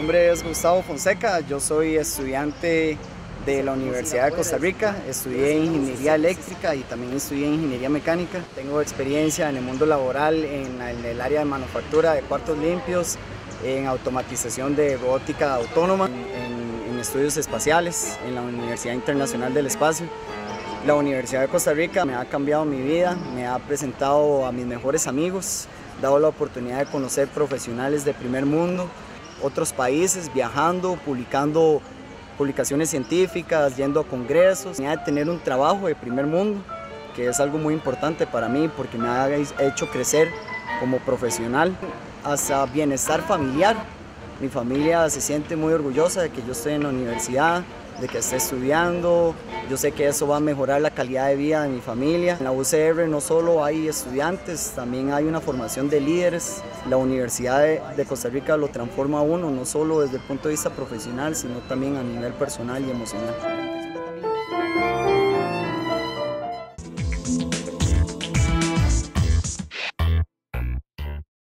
nombre es Gustavo Fonseca, yo soy estudiante de la Universidad de Costa Rica, estudié Ingeniería Eléctrica y también estudié Ingeniería Mecánica. Tengo experiencia en el mundo laboral en el área de manufactura de cuartos limpios, en automatización de robótica autónoma, en estudios espaciales, en la Universidad Internacional del Espacio. La Universidad de Costa Rica me ha cambiado mi vida, me ha presentado a mis mejores amigos, dado la oportunidad de conocer profesionales de primer mundo, otros países, viajando, publicando publicaciones científicas, yendo a congresos, de tener un trabajo de primer mundo, que es algo muy importante para mí porque me ha hecho crecer como profesional, hasta bienestar familiar. Mi familia se siente muy orgullosa de que yo esté en la universidad, de que esté estudiando. Yo sé que eso va a mejorar la calidad de vida de mi familia. En la UCR no solo hay estudiantes, también hay una formación de líderes. La Universidad de Costa Rica lo transforma a uno, no solo desde el punto de vista profesional, sino también a nivel personal y emocional.